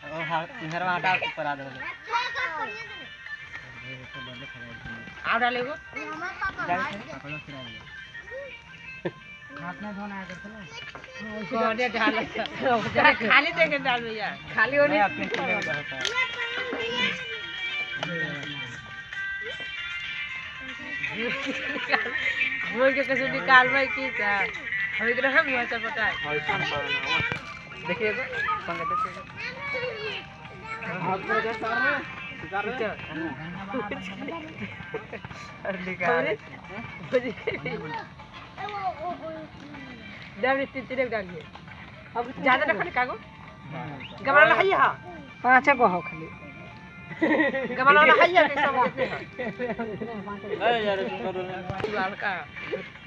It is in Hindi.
और इधर आटा ऊपर आ दो आप डालेगो हाथ में धोना है करते कोने डाल जरा खाली देके डाल भैया खाली होने अपने चूल्हे पे होता है बोल के कैसे निकाल भाई की था हम इधर हम हुआ सब पता है देखिए तो पंगे देखिए हाथ में जैसा है निकाल डाल तीन डालिए अब ज्यादा ना खाली कागो गमला है हां पांच को हो खाली गमला है या सब अरे यार तुम करो हल्का